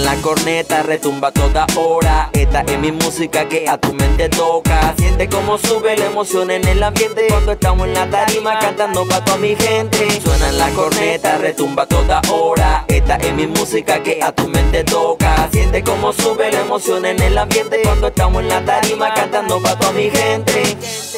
la corneta, retumba toda hora. Esta es mi música que a tu mente toca. Siente como sube la emoción en el ambiente cuando estamos en la tarima cantando pa' toda mi gente. Suena la corneta, retumba toda hora. Esta es mi música que a tu mente toca. Siente como sube la emoción en el ambiente cuando estamos en la tarima cantando pa' toda mi gente.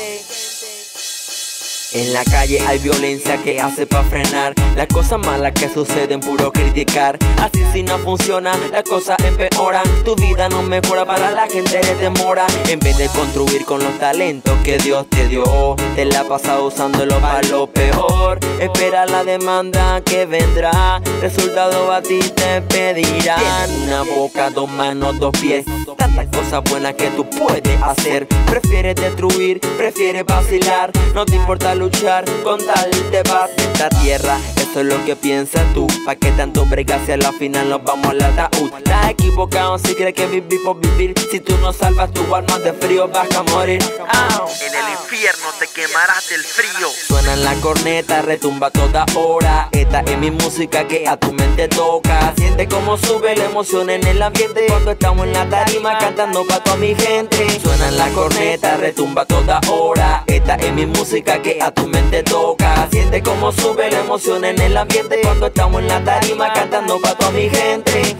En la calle hay violencia que hace pa' frenar las cosas malas que suceden, puro criticar. Así si no funciona, las cosas empeoran. Tu vida no mejora, para la gente le demora. En vez de construir con los talentos que Dios te dio, te la pasas usándolo para lo peor. Espera la demanda que vendrá, resultado a ti te pedirán. Una boca, dos manos, dos pies, tantas cosas buenas que tú puedes hacer. Prefieres destruir, prefieres vacilar, no te importa luchar con tal de paz. Esta tierra, eso es lo que piensas tú. Pa' que tanto bregas si a la final nos vamos al ataúd. Estás equivocado si crees que vivir por vivir. Si tú no salvas tu alma de frío vas a morir. En el infierno te quemarás del frío. Suena la corneta, retumba toda hora. Esta es mi música que a tu mente toca. Siente como sube la emoción en el ambiente cuando estamos en la tarima cantando pa' toda mi gente. Suena la corneta, retumba toda hora. Esta es mi música que a tu mente toca. Siente como sube la emoción en el ambiente cuando estamos en la tarima cantando pa' toda mi gente.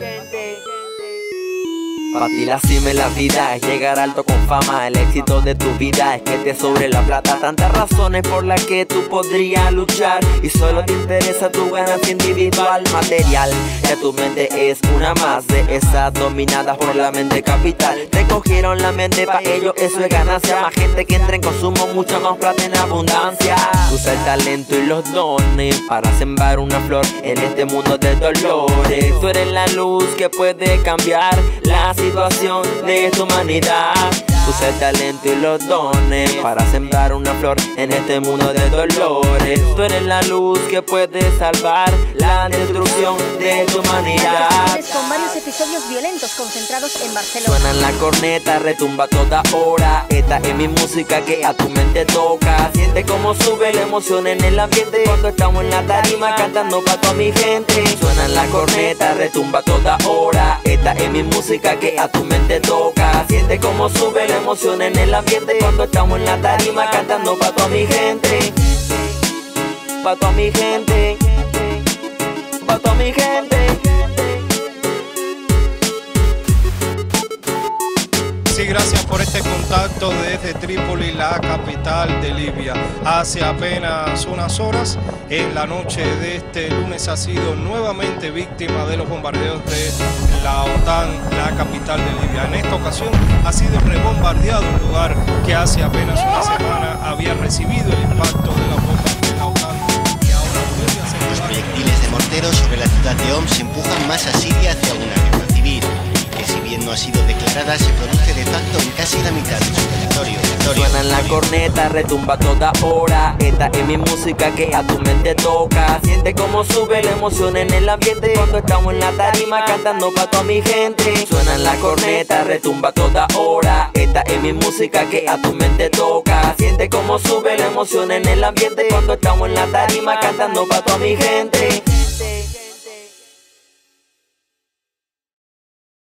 Pa' ti la cima en la vida es llegar alto con fama. El éxito de tu vida es que te sobre la plata. Tantas razones por las que tú podrías luchar y solo te interesa tu ganancia individual material. Ya tu mente es una más de esas dominadas por la mente capital. Te cogieron la mente, pa' ellos eso es ganancia. Más gente que entra en consumo, mucha más plata en abundancia. Usa el talento y los dones para sembrar una flor en este mundo de dolores. Tú eres la luz que puede cambiar la situación de esta humanidad. Usa el talento y los dones para sembrar una flor en este mundo de dolores. Tú eres la luz que puede salvar la destrucción de esta humanidad. Con varios episodios violentos concentrados en Barcelona. Suena la corneta, retumba toda hora. Esta es mi música que a tu mente toca. Siente como sube la emoción en el ambiente cuando estamos en la tarima cantando pa' toda mi gente. Suena la corneta, retumba toda hora. Esta es mi música que a tu mente toca. Siente como sube la emoción en el ambiente cuando estamos en la tarima cantando pa' toda mi gente. Pa' toda mi gente. Pa' toda mi gente. Sí, gracias por este contacto desde Trípoli, la capital de Libia. Hace apenas unas horas, en la noche de este lunes, ha sido nuevamente víctima de los bombardeos de la OTAN, la capital de Libia. En esta ocasión ha sido rebombardeado un lugar que hace apenas una semana había recibido el impacto de las bombas de la OTAN y ahora vuelve a ser... Los proyectiles de mortero sobre la ciudad de Homs empujan más a Siria hacia una guerra civil, que si bien no ha sido declarada, se produce de facto en casi la mitad de su territorio. Suena la corneta, retumba toda hora. Esta es mi música que a tu mente toca. Siente como sube la emoción en el ambiente cuando estamos en la tarima cantando pa' toda mi gente. Suena la corneta, retumba toda hora. Esta es mi música que a tu mente toca. Siente como sube la emoción en el ambiente cuando estamos en la tarima cantando pa' toda mi gente.